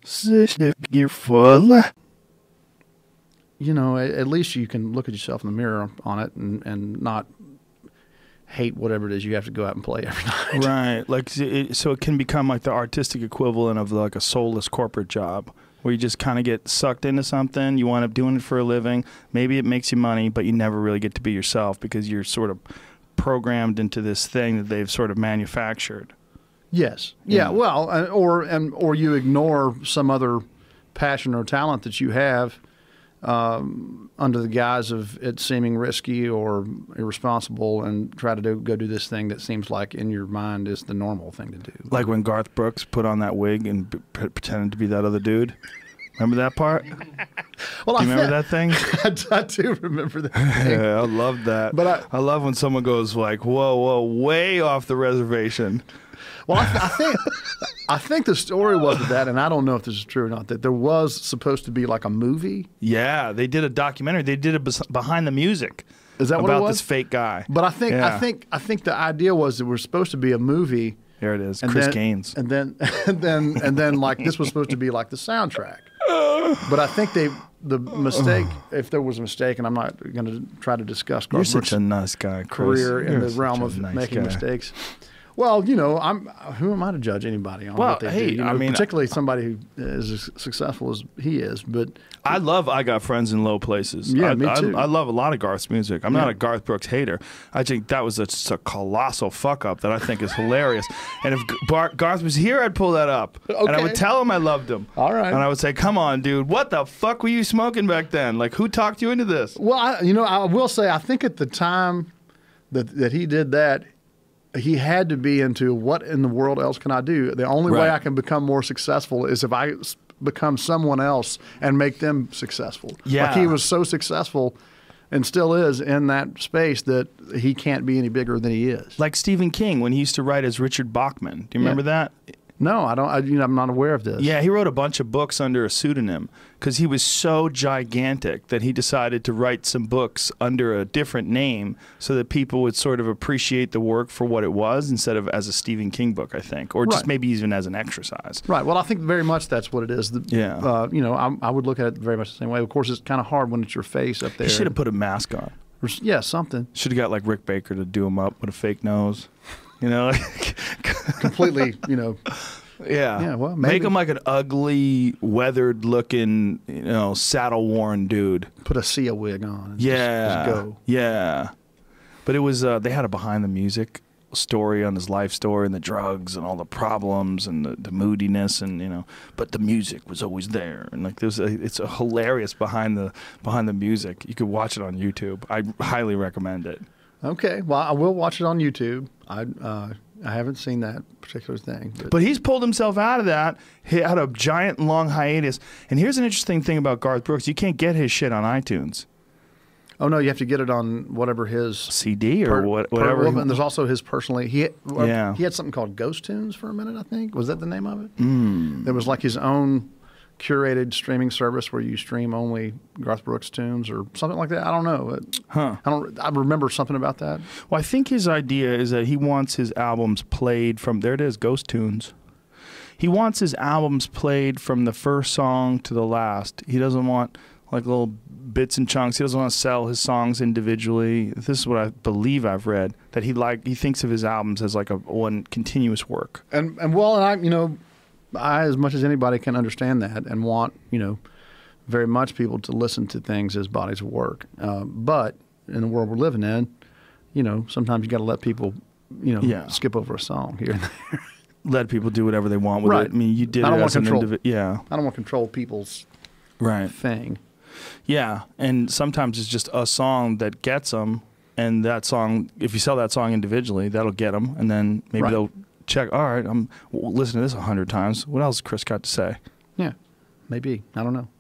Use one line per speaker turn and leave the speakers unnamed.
You're full.
You know, at least you can look at yourself in the mirror on it and not hate whatever it is you have to go out and play every night.
Right. Like, so it can become like the artistic equivalent of like a soulless corporate job where you just kind of get sucked into something. You wind up doing it for a living. Maybe it makes you money, but you never really get to be yourself because you're sort of programmed into this thing that they've sort of manufactured.
Yes. Yeah. Well, or you ignore some other passion or talent that you have under the guise of it seeming risky or irresponsible, and try to go do this thing that seems like in your mind is the normal thing to do.
Like when Garth Brooks put on that wig and pretended to be that other dude. Remember that part?
Well,
do you remember that thing?
I do remember that thing.
Yeah, I love that. But I love when someone goes like, whoa, whoa, way off the reservation.
Well, I think the story was that, and I don't know if this is true or not, that there was supposed to be like a movie.
Yeah, they did a documentary. They did it behind the music.
Is that what it was?
About this fake guy.
But I think the idea was that there was supposed to be a movie.
There it is, Chris Gaines.
And then like this was supposed to be like the soundtrack. But I think the mistake, if there was a mistake, and I'm not going to try to discuss Garth Brooks'
such a nice guy, Chris.
career in the realm of making mistakes. Well, you know, who am I to judge anybody on what they do? You know, I mean, particularly somebody who is as successful as he is. But
I Got Friends in Low Places.
Yeah, me too.
I love a lot of Garth's music. I'm not a Garth Brooks hater. I think that was just a colossal fuck up that I think is hilarious. And if Garth was here, I'd pull that up. Okay. And I would tell him I loved him.
All right.
And I would say, come on, dude, what the fuck were you smoking back then? Like, who talked you into this?
Well, I will say, I think at the time that he did that, he had to be into what in the world else can I do? The only way I can become more successful is if I become someone else and make them successul.
Yeah.
Like he was so successful and still is in that space that he can't be any bigger than he is.
Like Stephen King when he used to write as Richard Bachman. Do you remember that?
No, I don't. I'm not aware of this.
Yeah, he wrote a bunch of books under a pseudonym because he was so gigantic that he decided to write some books under a different name so that people would sort of appreciate the work for what it was instead of as a Stephen King book, I think, or just maybe even as an exercise.
Right. Well, I think very much that's what it is.
Yeah.
You know, I would look at it very much the same way. Of course, it's kind of hard when it's your face up there.
He should have put a mask on.
Yeah, something.
Should have got like Rick Baker to do him up with a fake nose. You know,
completely, you know.
Yeah.
Yeah, well, maybe.
Make him like an ugly, weathered-looking, you know, saddle-worn dude.
Put a Sia wig on. And
just
go.
Yeah. But it was, they had a behind-the-music story on his life story and the drugs and all the problems and the moodiness and, you know, but the music was always there. And like it's a hilarious behind the music. You could watch it on YouTube. I highly recommend it.
Okay. Well, I will watch it on YouTube. I haven't seen that particular thing.
But he's pulled himself out of that. He had a giant long hiatus. And here's an interesting thing about Garth Brooks. You can't get his shit on iTunes.
Oh, no, you have to get it on whatever his...
CD or whatever.
And there's also his personally... He had something called Ghost Tunes for a minute, I think. Was that the name of it? There was like his own curated streaming service where you stream only Garth Brooks tunes or something like that. I don't know. I remember something about that.
Well, I think his idea is that he wants his albums played from... There it is, Ghost Tunes. He wants his albums played from the first song to the last. He doesn't want like little bits and chunks. He doesn't want to sell his songs individually. This is what I believe I've read, that he thinks of his albums as like one continuous work.
And I, you know, I, as much as anybody, can understand that and want, you know, very much people to listen to things as bodies of work. But in the world we're living in, you know, sometimes you got to let people, you know, skip over a song here and there.
Let people do whatever they want with it. I mean, you did it as an individual. Yeah.
I don't want to control people's thing.
Yeah, and sometimes it's just a song that gets them, and that song, if you sell that song individually, that'll get them, and then maybe they'll check, all right, I'm listening to this 100 times. What else has Chris got to say?
Yeah, maybe. I don't know.